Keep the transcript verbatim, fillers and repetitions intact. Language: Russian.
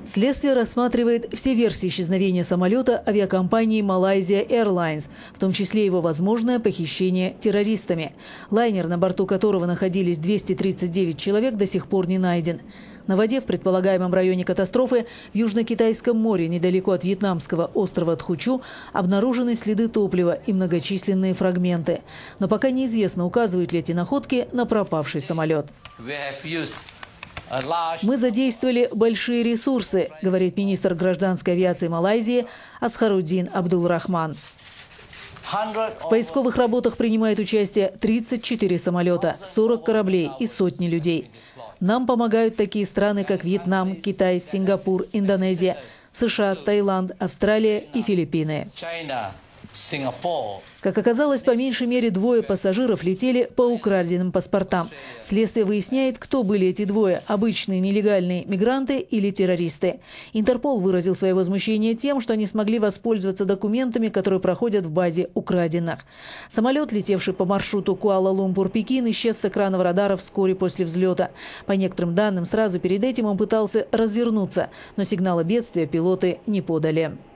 Следствие рассматривает все версии исчезновения самолета авиакомпании Malaysia Airlines, в том числе его возможное похищение террористами. Лайнер, на борту которого находились двести тридцать девять человек, до сих пор не найден. На воде в предполагаемом районе катастрофы в Южно-Китайском море, недалеко от вьетнамского острова Тхучу, обнаружены следы топлива и многочисленные фрагменты. Но пока неизвестно, указывают ли эти находки на пропавший самолет. Мы задействовали большие ресурсы, говорит министр гражданской авиации Малайзии Асхаруддин Абдул-Рахман. В поисковых работах принимает участие тридцать четыре самолета, сорок кораблей и сотни людей. Нам помогают такие страны, как Вьетнам, Китай, Сингапур, Индонезия, США, Таиланд, Австралия и Филиппины. Как оказалось, по меньшей мере двое пассажиров летели по украденным паспортам. Следствие выясняет, кто были эти двое – обычные нелегальные мигранты или террористы. Интерпол выразил свое возмущение тем, что они смогли воспользоваться документами, которые проходят в базе украденных. Самолет, летевший по маршруту Куала-Лумпур-Пекин, исчез с экранов радара вскоре после взлета. По некоторым данным, сразу перед этим он пытался развернуться, но сигнала бедствия пилоты не подали.